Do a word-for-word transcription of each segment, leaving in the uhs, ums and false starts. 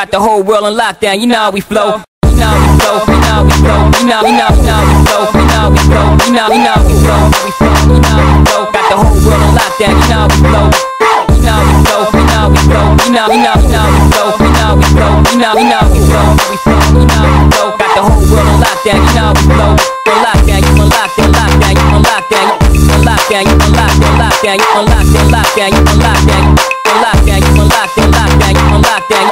Got the whole world on lockdown, you know how we flow. You know how we flow, you know how we flow, you know, you know, you know how we flow, you know how we flow, you know, you know how we flow, we flow, you know how we flow. Got the whole world on lockdown, you know how we flow. You know how we flow, you know how we flow, you know, you know, you know how we flow, you know how we flow, you know, you know how we flow, we flow, you know how we flow. Got the whole world on lockdown, you know how we flow. On lockdown, you on lockdown, lockdown, you on lockdown, you on lockdown, you on lockdown, lockdown, you on lockdown, lockdown, you on lockdown, on lockdown, you on lockdown, lockdown, you on lockdown.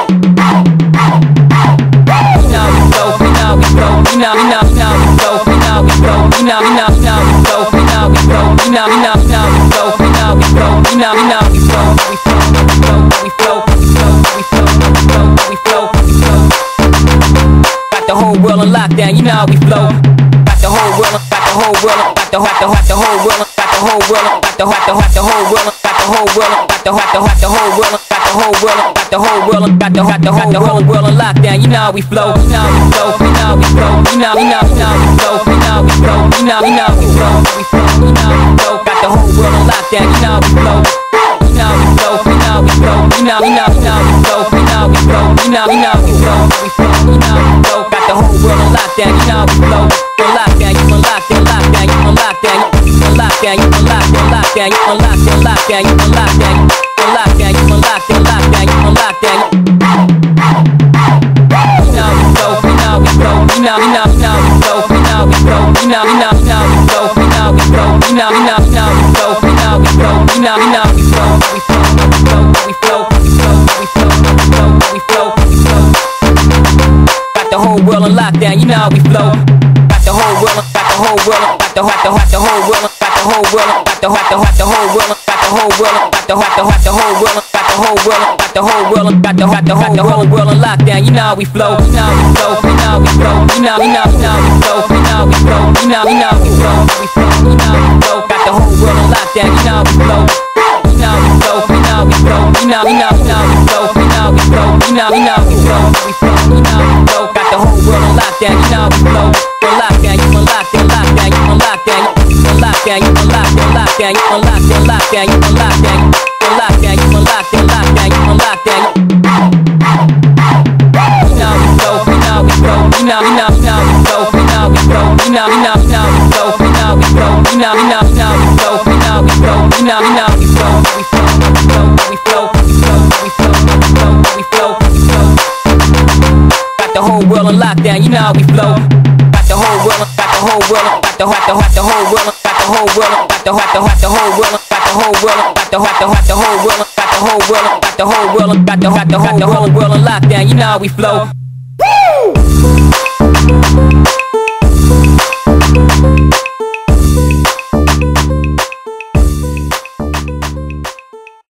You know we flow, you know we flow, you know, you know, you know we flow, you know we flow, you know, you know, you know we flow, you know we flow, you know, you know, you know we flow, you know we flow, you know, you know we flow, we flow, we flow, we flow, we flow, we flow, we flow, we flow, we flow. Got the whole world on lockdown, you know how we flow. Got the whole world, got the whole world, got the got the got the whole world, got the whole world, got the got the got the whole world, got the whole world, got the got the got the whole world, got the whole world, got the whole world, got the got the got the whole world on lockdown. You know how we flow, you know how we flow, you know how we flow, you know, you know, you know we flow, you know how we flow, you know, you know we flow, we flow, you know we flow. Got the whole world on lockdown. You know how we flow, you know we flow, you know we flow, you know, you know, you know we flow, you know we flow, you know, you know we flow, we flow, you know we flow. Got the whole world on lockdown. You know we flow. On lockdown, you on lockdown, lockdown, you on lockdown, you on lockdown, you on lockdown, lockdown, you on lockdown, lockdown, you on lockdown, on lockdown, you on lockdown, lockdown, you on lockdown. You know we flow, you know we flow, you know, you know, you know we flow, you know we flow, you know, you know, you know we flow, you know we flow, you know, you know, you know we flow, you know we flow, you know, you know we flow, we flow, we flow, we flow, we flow, we flow, we flow, we flow, we flow. Got the whole world on lockdown. You know how we flow. The whole world, got the whole world, got the got the got the whole world, got the whole world, got the got the got the whole world, got the whole world, got the got the got the whole world, got the whole world, got the whole world, got the got the got the whole world on lockdown. You know how we flow, you know how we flow, you know how we flow, you know, you know, you know we flow, you know we flow, you know, you know we flow, we flow, you know we flow. Got the whole world on lockdown. You know how we flow, you know we flow, you know we flow, you know, you know, you know we flow, you know we flow, you know, you know we flow, we flow, you know we flow. Got the whole world on lockdown. You know how we flow. On lockdown, you on lockdown, lockdown, you on lockdown, you on lockdown, you on lockdown, lockdown, you on lockdown, lockdown, you on lockdown, on lockdown, you on lockdown, lockdown, you on lockdown. You know we flow, you know we flow, you know, you know, you know we flow, you know we flow, you know, you know, you know we flow, you know we flow, you know, you know, you know we flow, you know we flow, you know, you know we flow, we flow, we flow, we flow, we flow, we flow, we flow, we flow, we flow. Got the whole world on lockdown. You know how we flow. The whole world, got the whole world, got the got the got the whole world, got the whole world, got the got the got the whole world, got the whole world, got the got the got the whole world, got the whole world, got the whole world, got the got the got the whole world on lockdown. You know how we flow.